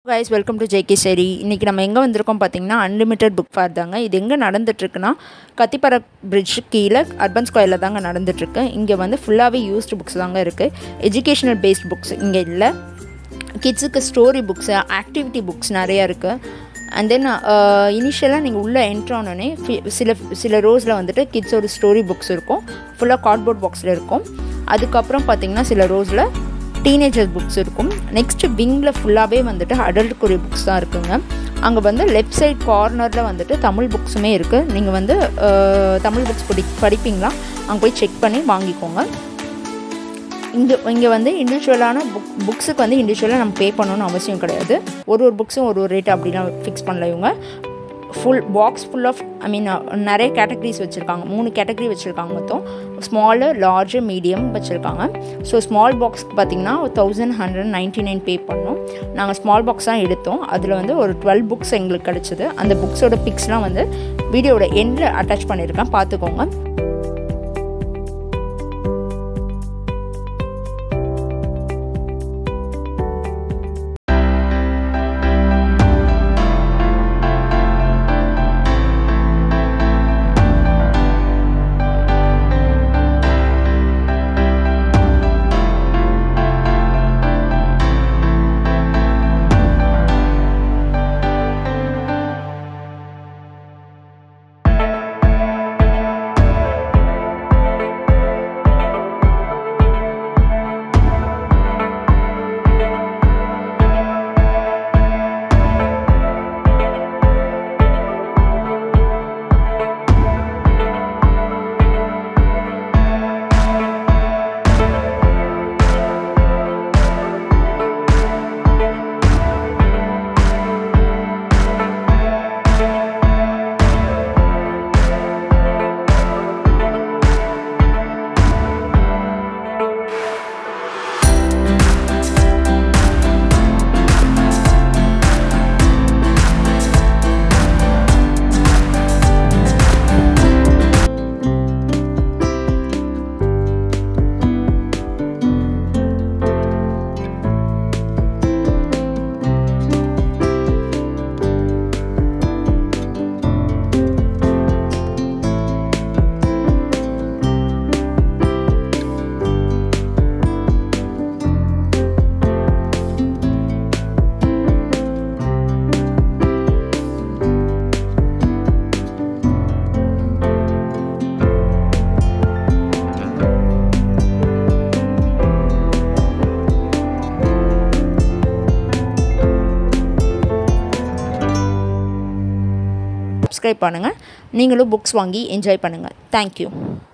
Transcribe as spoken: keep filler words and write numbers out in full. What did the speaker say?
guys, welcome to J K Seri. இன்னைக்கு நம்ம எங்க வந்திருக்கோம் பாத்தீங்கன்னா அன்லிமிட்டட் புக் ஃபேர் தாங்க. இது எங்க நடந்துட்டு இருக்குன்னா கத்திப்பர பிரிட்ஜ் கீழ அர்பன் ஸ்கொயர்ல தாங்க நடந்துட்டு இருக்கு. இங்க வந்து ஃபுல்லாவே யூஸ்டு புக்ஸ் தாங்க இருக்கு. எஜுகேஷனல் பேஸ்ட் புக்ஸ் இங்க இல்ல. கிட்ஸ்க்கு ஸ்டோரி புக்ஸ், ஆக்டிவிட்டி புக்ஸ் நிறைய இருக்கு. அண்ட் தென் இனிஷியலாக நீங்கள் உள்ளே என்ட்ரு ஆனோடனே சில சில ரோஸில் வந்துட்டு கிட்ஸோட ஸ்டோரி புக்ஸ் இருக்கும். ஃபுல்லாக கார்ட்போர்ட் பாக்ஸில் இருக்கும். அதுக்கப்புறம் பார்த்தீங்கன்னா சில ரோஸில் டீனேஜர் புக்ஸ் இருக்கும். நெக்ஸ்ட்டு விங்கில் ஃபுல்லாகவே வந்துட்டு அடல்ட்டுக்குரிய புக்ஸ் தான் இருக்குங்க. அங்கே வந்து லெஃப்ட் சைட் கார்னரில் வந்துட்டு தமிழ் புக்ஸுமே இருக்குது. நீங்கள் வந்து தமிழ் புக்ஸ் படி படிப்பீங்களா அங்கே போய் செக் பண்ணி வாங்கிக்கோங்க. இங்கே இங்கே வந்து இண்டிவிஜுவலான புக் புக்ஸுக்கு வந்து இண்டிவிஜுவலாக நம்ம பே பண்ணணும்னு அவசியம் கிடையாது. ஒரு ஒரு புக்ஸும் ஒரு ஒரு ரேட் அப்படிலாம் ஃபிக்ஸ் பண்ணல. இவங்க full box full of I mean நிறைய கேட்டகரிஸ் வச்சுருக்காங்க. மூணு கேட்டகரி வச்சுருக்காங்க மொத்தம். ஸ்மாலு, லார்ஜு, மீடியம் வச்சுருக்காங்க. ஸோ ஸ்மால் பாக்ஸ்க்கு பார்த்திங்கன்னா thousand hundred ninety nine pay பண்ணோம். நாங்கள் ஸ்மால் பாக்ஸ் தான் எடுத்தோம். அதில் வந்து ஒரு டுவெல் புக்ஸ் எங்களுக்கு கிடச்சிது. அந்த புக்ஸோட பிக்ஸ்லாம் வந்து வீடியோட எண்டில் அட்டாச் பண்ணியிருக்கேன், பார்த்துக்கோங்க. சப்ஸ்கிரைப் பண்ணுங்கள். நீங்களும் புக்ஸ் வாங்கி என்ஜாய் பண்ணுங்கள். தேங்க்யூ.